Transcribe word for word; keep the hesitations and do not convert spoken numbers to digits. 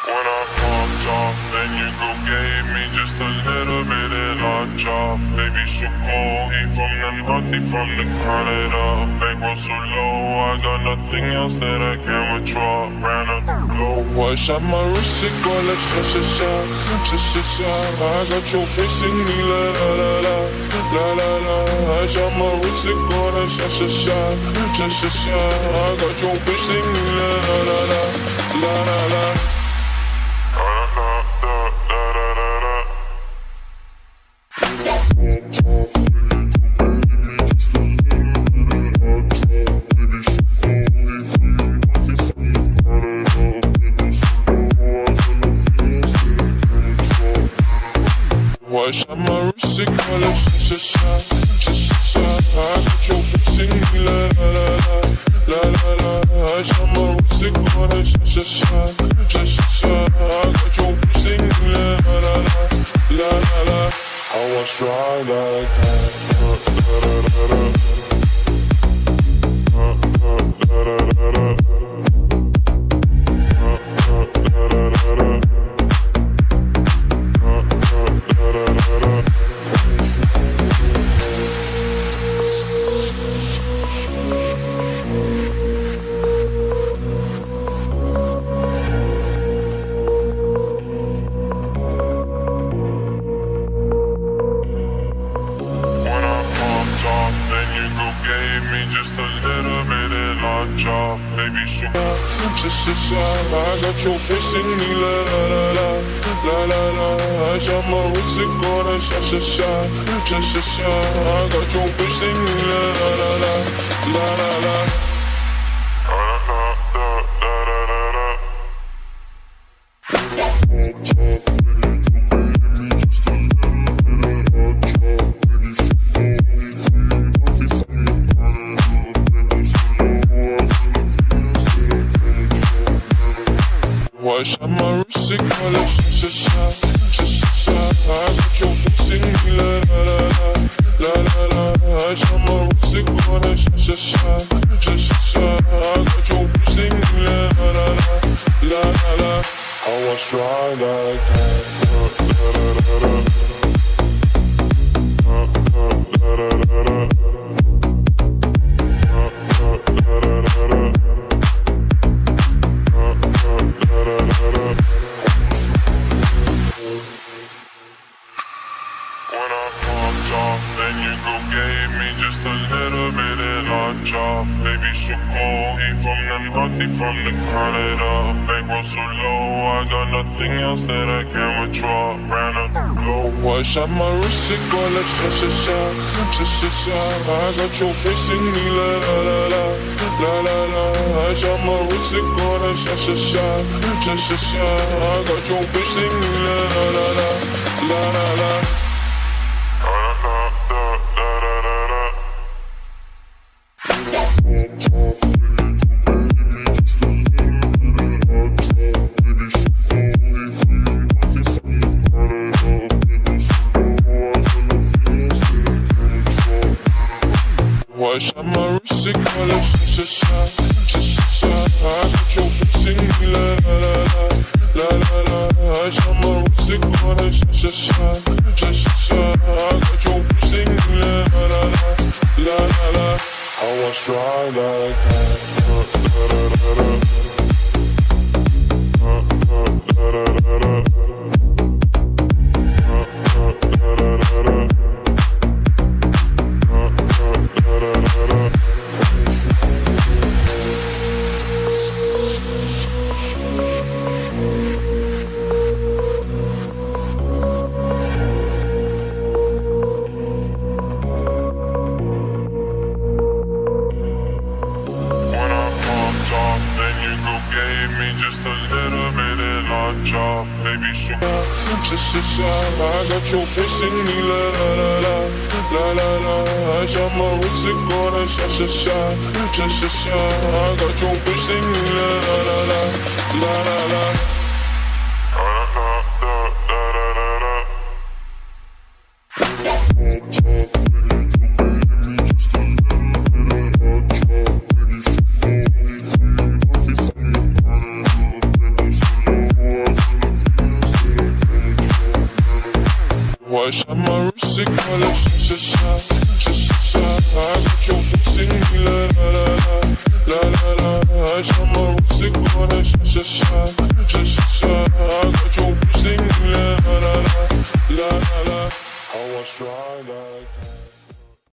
When I popped off, then you go gave me just a little bit and I dropped. Baby, so cold, he from the north, he from the Canada. Bankroll so low, I got nothing else that I can withdraw. Ran up low. Watch out my wrist, it go like sha sha sha, sha sha sha. I got your face in me, la la la la, la la la. Watch out my wrist, it go like sha sha sha, sha sha sha. I got your face in me, la la la la, la la la. Watch out my wrist, it go like sha sha sha, sha sha sha. I got your face in me, la la la la, la la la. Watch out my wrist, it go like sha sha sha, sha sha sha. I got your face in me, la la la, la la la. I was dry like that, la la la la, la la la la la, la la la la. Baby, so sha sha sha. I got your face in me, la la la la, la la la. I shot my wrist, it go like sha sha sha, sha sha sha. I got your face in me, la la la la, la la la. Watch out my wrist, it go like sha sha sha, sha sha sha. I got your face in me, la la la la, la la la. Watch out my wrist, it go like sha sha sha, sha sha sha. I got your face in me, la la la, la la la. I was dry like that, la la la la, la la la la la, la la la la la. When I popped off, then you go gave me just a little bit and I dropped. Baby, so cold, he from the north, he from the Canada. Bankroll so low, I got nothing else that I can withdraw. Ran up low. Watch out my wrist, it go like sha sha sha, sha sha sha. I got your face in me, la la la la, la la la. Watch out my wrist, it go like sha sha sha, sha sha sha. I got your face in me, la la la la, la la la. Watch out my wrist, it go like sha sha sha, sha sha sha. I got your face in me, la la la la, la la la. Watch out my wrist, it go like sha sha sha, sha sha sha. I got your face in me, la la la, la la la. I was dry like that, la la la la la, la la la la la, la la la la la. Baby, so sha sha sha. I got your face in me, la la la la, la la la. I shot my wrist, it go like sha sha sha, sha sha sha. I got your face in me, la la la la, la la la. Watch how my wrist, it call it sha sha sha sha sha sha. I got your pussy, la la la.